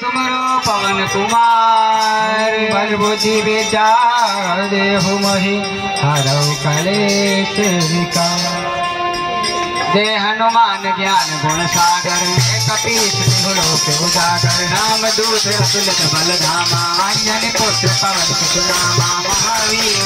सुमरो पवन कुमार बल बुद्धि विद्या देहु महि हरौ कलेश विकार। जय हनुमान ज्ञान गुण सागर कपीस लोक उजागर राम दूत अतुलित बल धामा अंजनी पुत्र पवन सुनामा महावीर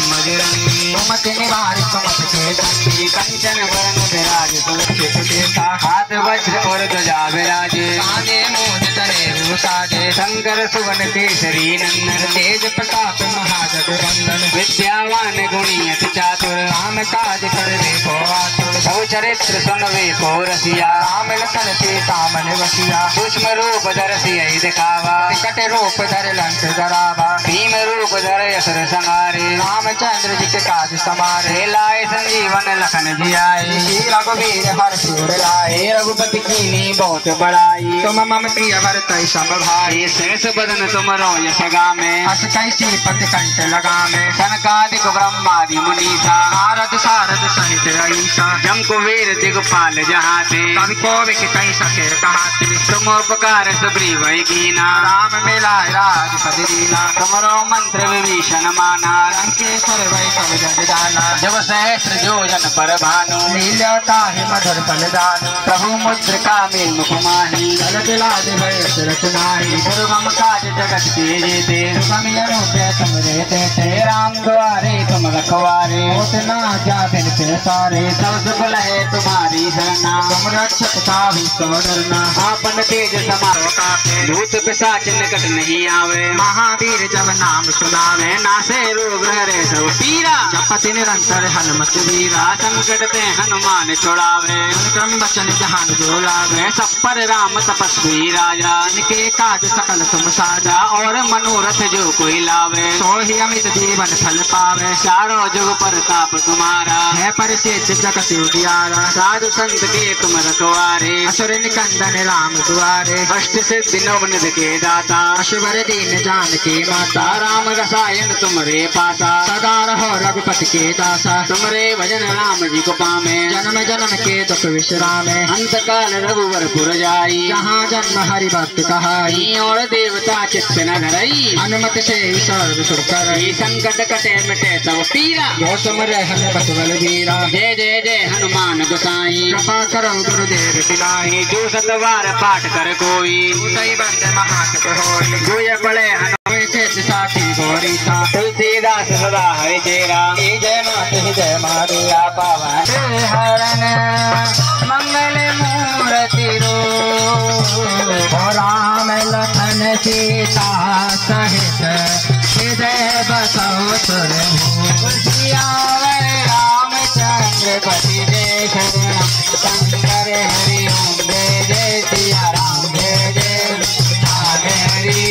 बजरंगी सुमति निवार सुमति के संगी कंचन वरण विराज सुरक्षित देता हाथ वज्र और ध्वजा विराजे आगे मोद तले साजे शंकर सुवन केसरी नंदन तेज प्रताप महाजग वंदन विद्यावान गुणी अति चातुर राम काज करवे को आतुर बहु चरित्र सुनवे को रसिया राम लखन सीता मन वसिया सूक्ष्म रूप धर सियहि दिखावा विकट रूप धर लंक जरावा भीम रूप धर असुर संहारे रामचंद्र जी के काज समारे लाए संजीवन लखन जियाए रघुवीर हरषि लाए रघुपति कीन्ही बहुत बड़ाई तुम मम प्रिय भरतहि सब भाई शेष बदन तुमरो यश गामे अस कैसी पद कंठ लगामे सनकादिक ब्रह्मादि मुनीसा नारद सारद सहित ईसा जम कुबेर दिगपाल जहाते कवि कोविद कहि सके कहाते तुम उपकार सुग्रीव कीना राम मिलाए राजपद दीना तुमरो मंत्र विभीषण माना लंकेश्वर वै सब जग जाना जब सहस्र योजन पर भानु लील्यो ताहि मधुर फल दानु प्रभु मुद्रिका मेल मुख माहि जलत लाज भय सुरत नाहि दुर्गम काज जगत के जेते सुगम रूप तुमरे तेते राम द्वारे तुम रखवारे होत न जाबिन पे सारे सब सुख लहे तुम्हारी शरणा तुम रक्षक ताहि सो डरना आपन तेज समारो कापे भूत पिशाच निकट नहीं आवे महावीर जब नाम सुनावे नासे रोग हरे सब पीरा जपति निरंतर हनुमत वीरा संकट ते हनुमान छुड़ावे क्रम वचन जहान जो लावे सब पर राम तपस्वी राजा इनके काज सकल तुम साजा और मनोरथ जो कोई लावे सोहि अमित जीवन फल पावे चारों जुग प्रताप तुम्हारा है परिचित जगत उजियारा साधु संत के तुम रखवारे असुर निकंदन राम दुआरे अष्ट सिद्धि नव निधि के दाता अशुभर दीन जान के माता राम रसायन तुमरे पासा सदा रहो रघुपति के दासा तुमरे भजन राम जी को पामे जन्म जन्म के दुख विश्रामे अंत काल रघुवर पुर जाई जहाँ जन्म हरि भक्त कहाई और देवता चित्त न धरई हनुमत से सर्व सुख करई संकट कटे मिटे सब पीरा जो तुमरे हनुमत बल वीरा जय जय जय हनुमान गोसाई कृपा करो गुरुदेव पिलाई जो सतवार पाठ कर कोई उतई बंद महात होई जो ये पड़े हनुमान से साथी गौरी सा तुलसीदास सदा हरि चेरा जय मात जय मारिया पावन हरण मंगल मूर्ति रो राम लखन सीता सहित हृदय बसो सुर रामचंद्र पति जय शरण शंकर हरि ओम जय जय सिया राम जय जय हरि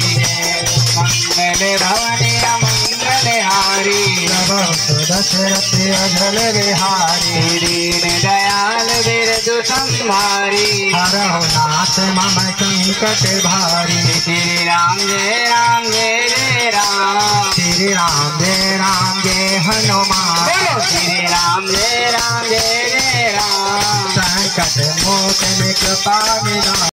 मंगल भवन मंगल हारी दशरथ अजल बिहारी दीन दयाल बिरजु संहारी हरहु नाथ मम संकट भारी श्री राम जय राम जय जय राम श्री राम जय हनुमान श्री राम जय जय राम संकट मोचन कृपा निधान।